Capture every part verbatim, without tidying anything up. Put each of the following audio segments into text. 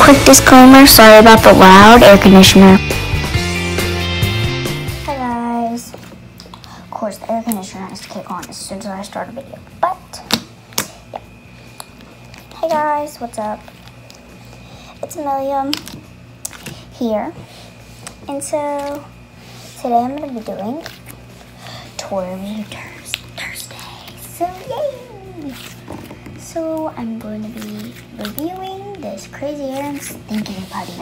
Quick disclaimer, sorry about the loud air conditioner. Hi guys. Of course the air conditioner has to kick on as soon as I start a video. But yeah. Hey guys, what's up? It's Amelia here. And so today I'm gonna be doing toy review Thursday. So yay! So I'm going to be reviewing this Crazy Aaron's Thinking Putty.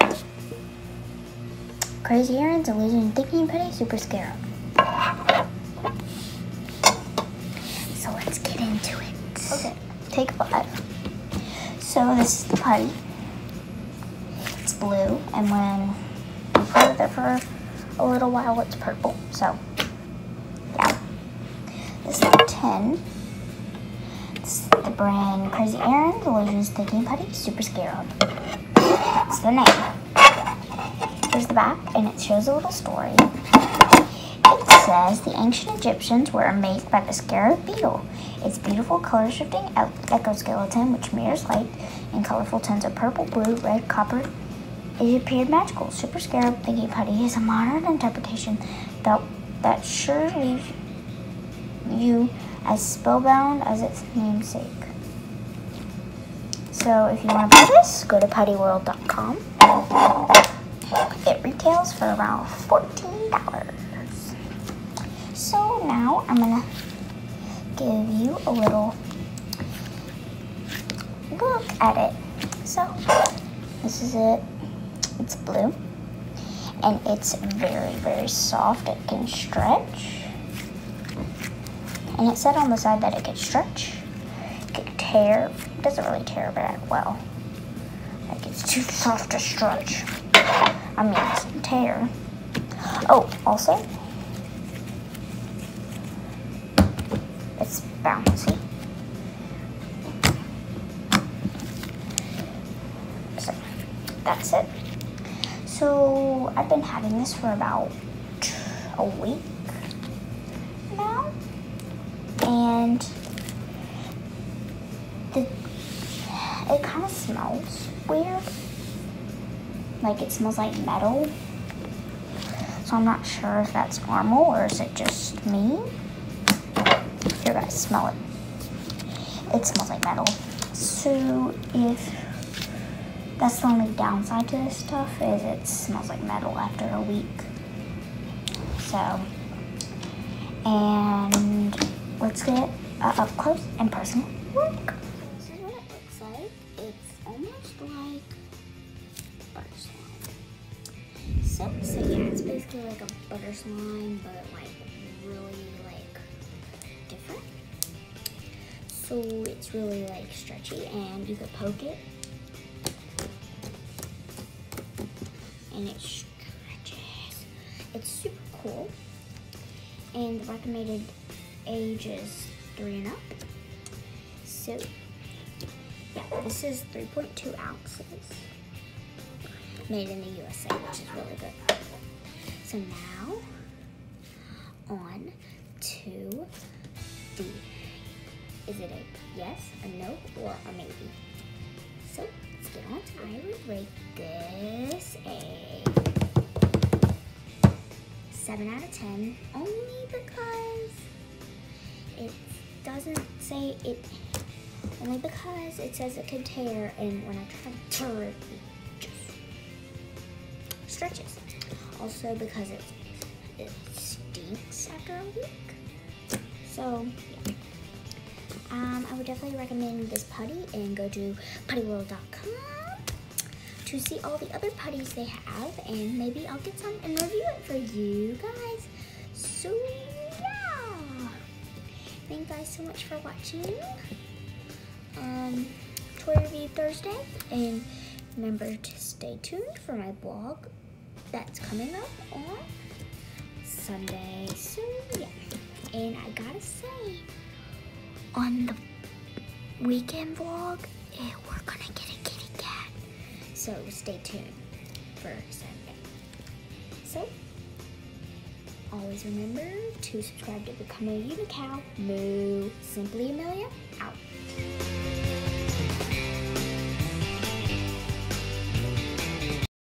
Crazy Aaron's Illusion Thinking Putty Super Scarab. So let's get into it. Okay, take five. So this is the putty. It's blue, and when you put it there for a little while, it's purple. So yeah, this is the ten. The brand Crazy Aaron's Illusions Thinking Putty Super Scarab. That's the name. Here's the back, and it shows a little story. It says, the ancient Egyptians were amazed by the scarab beetle. Its beautiful color-shifting exoskeleton, which mirrors light in colorful tints of purple, blue, red, copper, it appeared magical. Super Scarab Thinking Putty is a modern interpretation that, that sure leaves you as spellbound as its namesake. So if you want to buy this, go to putty world dot com. It retails for around fourteen dollars. So now I'm going to give you a little look at it. So this is it. It's blue. And it's very, very soft. It can stretch. And it said on the side that it could stretch, it could tear. It doesn't really tear very well. Like, it's too soft to stretch. I mean, it's tear. Oh, also, it's bouncy. So, that's it. So, I've been having this for about a week now. And the, it kind of smells weird. Like it smells like metal. So I'm not sure if that's normal or is it just me. Here guys, smell it. It smells like metal. So if that's the only downside to this stuff is it smells like metal after a week. So, and let's get uh, up close and personal look. This is what it looks like. It's almost like butter slime. So, so yeah, it's basically like a butter slime, but like really like different. So it's really like stretchy, and you could poke it, and it stretches. It's super cool, and the recommended age is three and up. So yeah, this is three point two ounces, made in the U S A, which is really good. So now on to the, is it a yes, a no, or a maybe? So let's get on to it. I would rate this a seven out of ten, only because it doesn't say it, only because it says it can tear, and when I try to tear it, it just stretches. Also because it, it stinks after a week. So yeah. Um, I would definitely recommend this putty, and go to putty world dot com to see all the other putties they have, and maybe I'll get some and review it for you guys. So yeah, thank you guys so much for watching um, Toy Review Thursday, and remember to stay tuned for my blog that's coming up on Sunday. So yeah, and I gotta say, on the weekend vlog, eh, we're gonna get a kitty cat. So stay tuned for Sunday. So, always remember to subscribe to become a Unicow. Moo. Simply Amelia, out.